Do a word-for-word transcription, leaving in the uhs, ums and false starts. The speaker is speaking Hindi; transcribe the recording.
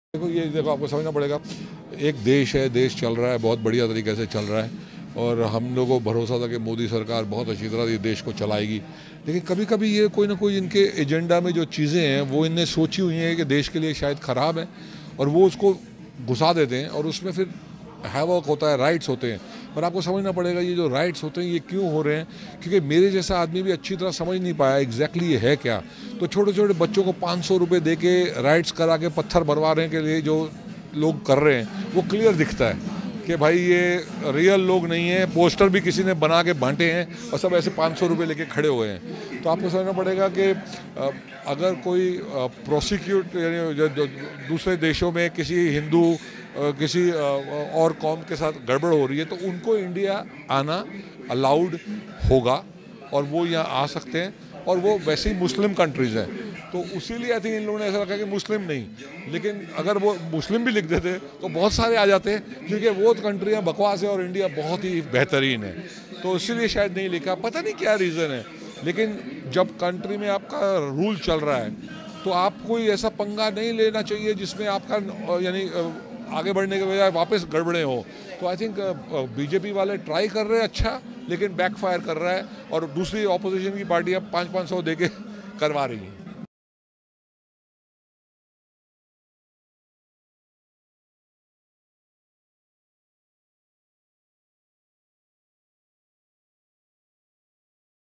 देखो ये देखो आपको समझना पड़ेगा, एक देश है, देश चल रहा है, बहुत बढ़िया तरीके से चल रहा है और हम लोगों को भरोसा था कि मोदी सरकार बहुत अच्छी तरह ये देश को चलाएगी। लेकिन कभी कभी ये कोई ना कोई इनके एजेंडा में जो चीज़ें हैं वो इनने सोची हुई हैं कि देश के लिए शायद ख़राब है और वो उसको घुसा देते हैं और उसमें फिर हैवॉक होता है, राइट्स होते हैं। पर आपको समझना पड़ेगा ये जो राइट्स होते हैं ये क्यों हो रहे हैं, क्योंकि मेरे जैसा आदमी भी अच्छी तरह समझ नहीं पाया एग्जैक्टली ये है क्या। तो छोटे छोटे बच्चों को पाँच सौ रुपये दे के राइट्स करा के पत्थर भरवाने के लिए जो लोग कर रहे हैं वो क्लियर दिखता है कि भाई ये रियल लोग नहीं है, पोस्टर भी किसी ने बना के बांटे हैं और सब ऐसे पाँच सौ रुपये लेके खड़े हुए हैं। तो आपको समझना पड़ेगा कि अगर कोई प्रोसिक्यूट यानी दूसरे देशों में किसी हिंदू किसी और कौम के साथ गड़बड़ हो रही है तो उनको इंडिया आना अलाउड होगा और वो यहाँ आ सकते हैं और वो वैसे ही मुस्लिम कंट्रीज़ हैं। तो उसीलिए आई थिंक इन लोगों ने ऐसा रखा कि मुस्लिम नहीं, लेकिन अगर वो मुस्लिम भी लिख देते तो बहुत सारे आ जाते हैं क्योंकि वो कंट्रियाँ बकवास है और इंडिया बहुत ही बेहतरीन है। तो इसीलिए शायद नहीं लिखा, पता नहीं क्या रीज़न है। लेकिन जब कंट्री में आपका रूल चल रहा है तो आप कोई ऐसा पंगा नहीं लेना चाहिए जिसमें आपका यानी आगे बढ़ने के बजाय वापस गड़बड़े हो। तो आई थिंक बीजेपी वाले ट्राई कर रहे हैं अच्छा, लेकिन बैकफायर कर रहा है और दूसरी ऑपोजिशन की पार्टियाँ पाँच पाँच सौ दे के करवा रही हैं।